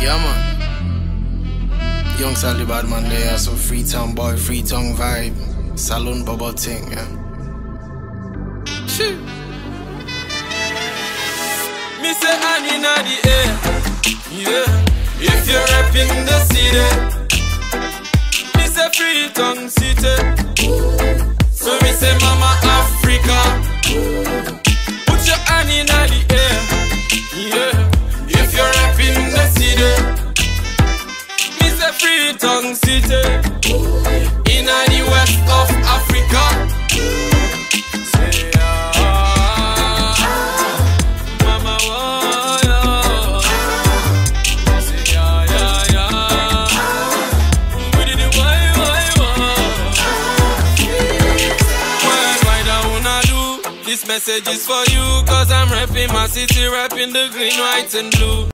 Yeah, man. Young Sally Badman there, so Freetown boy, Freetown vibe, saloon bubble thing, yeah. Shit. Me say hand inna the air, yeah. If you're rapping the city, me say Freetown city. So me say Mama Africa, put your hand inna the air, yeah. If you're rapping the city, me say Freetown city. Inna the west of Africa. Say Mama, oh, say we did it, why that wanna do? This message is for you, cause I'm rapping my city, rapping the green, white and blue.